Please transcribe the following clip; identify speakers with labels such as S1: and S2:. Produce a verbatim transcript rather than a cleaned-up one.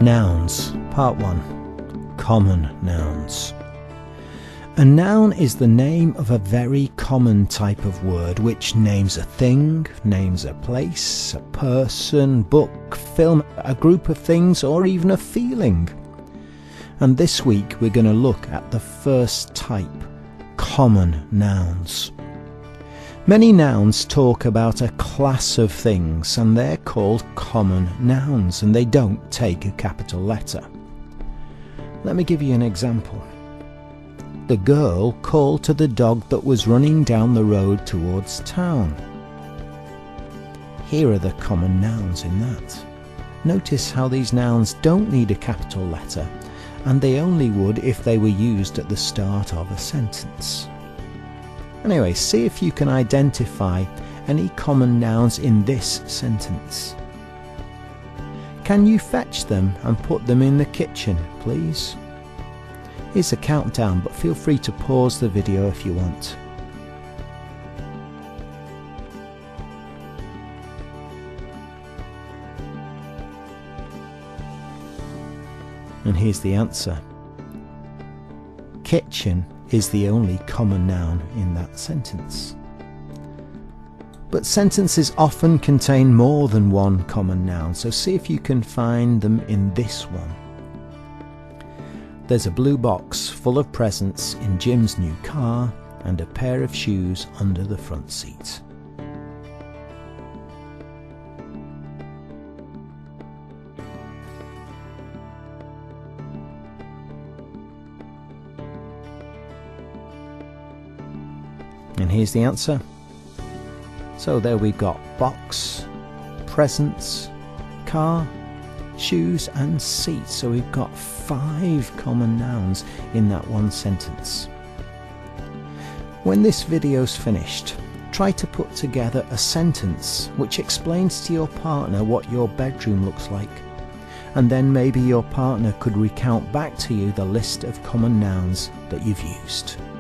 S1: Nouns, Part one. Common nouns. A noun is the name of a very common type of word which names a thing, names a place, a person, book, film, a group of things, or even a feeling. And this week we're going to look at the first type, common nouns. Many nouns talk about a class of things and they're called common nouns, and they don't take a capital letter. Let me give you an example. The girl called to the dog that was running down the road towards town. Here are the common nouns in that. Notice how these nouns don't need a capital letter, and they only would if they were used at the start of a sentence. Anyway, see if you can identify any common nouns in this sentence. Can you fetch them and put them in the kitchen, please? Here's a countdown, but feel free to pause the video if you want. And here's the answer. Kitchen is the only common noun in that sentence. But sentences often contain more than one common noun, so see if you can find them in this one. There's a blue box full of presents in Jim's new car and a pair of shoes under the front seat. And here's the answer. So there we've got box, presents, car, shoes and seat. So we've got five common nouns in that one sentence. When this video's finished, try to put together a sentence which explains to your partner what your bedroom looks like, and then maybe your partner could recount back to you the list of common nouns that you've used.